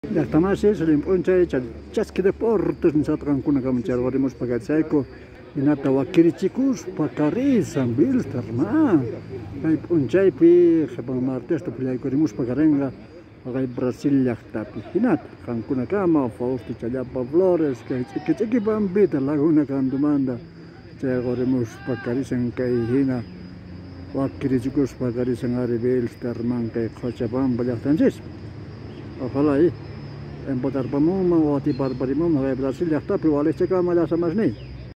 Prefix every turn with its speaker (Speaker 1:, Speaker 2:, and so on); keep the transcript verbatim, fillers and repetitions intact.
Speaker 1: Llaqtamasish rimpuncha chaski deportes nisatqankuna kamcharqurimus pakatsayku hinata wakirichikuspa karisan Bilsterman kay p'unchaypi qhipan martesta pullaykurimuspa karinqa kay Brasil llaqtapi hinata qankuna kama Fausto Challapa Flores kay ch'iki ch'iki pampita Laguna Cantumanta chayqurimuspa karisan kay hina wakirichikuspa karisan ari Bilsterman kay Cochabamba llaqtanchis. Ojalá ahí empatar para mama o a ti para para mama Brasil llaqtapi waleche kama llasamasni.